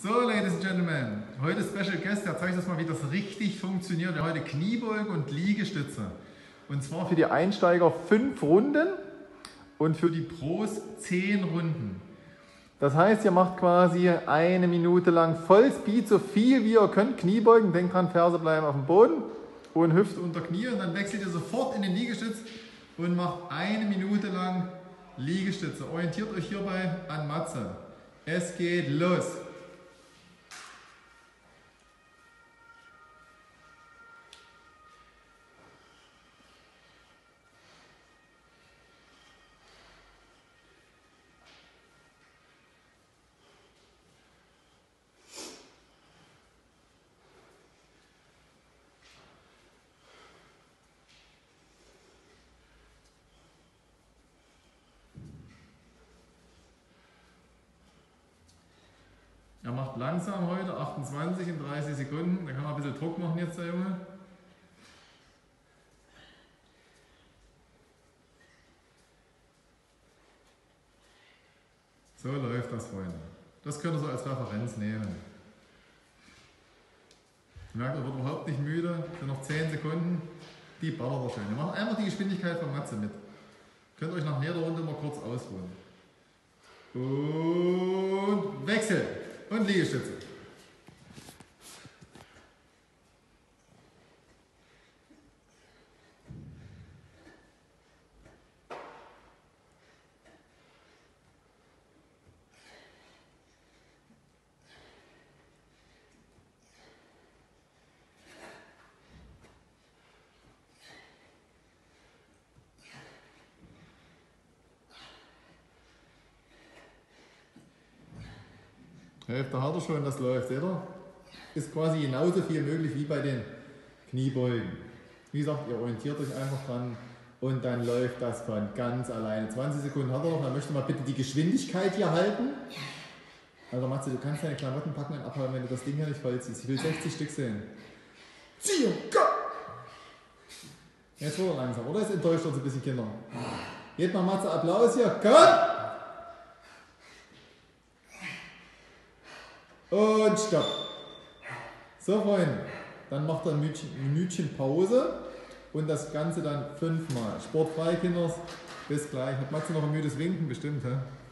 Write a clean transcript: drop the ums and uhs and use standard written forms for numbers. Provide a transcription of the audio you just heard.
So, Ladies and Gentlemen, heute Special Guest, der zeigt uns mal, wie das richtig funktioniert. Wir haben heute Kniebeugen und Liegestütze. Und zwar für die Einsteiger 5 Runden und für die Pros 10 Runden. Das heißt, ihr macht quasi 1 Minute lang Vollspeed, so viel wie ihr könnt. Kniebeugen, denkt dran, Ferse bleiben auf dem Boden und Hüfte unter Knie. Und dann wechselt ihr sofort in den Liegestütz und macht 1 Minute lang Liegestütze. Orientiert euch hierbei an Matze. Es geht los. Er macht langsam heute, 28 in 30 Sekunden. Da kann man ein bisschen Druck machen jetzt, der Junge. So läuft das, Freunde. Das könnt ihr so als Referenz nehmen. Merkt, er wird überhaupt nicht müde. Sind noch 10 Sekunden. Die ballert er schön. Ihr macht einfach die Geschwindigkeit von Matze mit. Könnt euch nach jeder Runde mal kurz ausruhen. Und Wechsel. Und Liegestütze. Hälfte hat er schon, das läuft, seht ihr? Ist quasi genauso viel möglich wie bei den Kniebeugen. Wie gesagt, ihr orientiert euch einfach dran und dann läuft das von ganz alleine. 20 Sekunden hat er noch, dann möchte mal bitte die Geschwindigkeit hier halten. Also Matze, du kannst deine Klamotten packen und abhauen, wenn du das Ding hier nicht voll ziehst. Ich will 60 Stück sehen. Zieh und go! Jetzt wird er langsam, oder? Ist enttäuscht uns ein bisschen, Kinder. Geht mal Matze, Applaus hier, komm! Und stopp. So, Freunde, dann macht er ein Minütchen Pause und das Ganze dann 5-mal. Sportfrei, Kinders. Bis gleich. Hat Matze noch ein müdes Winken? Bestimmt, hä?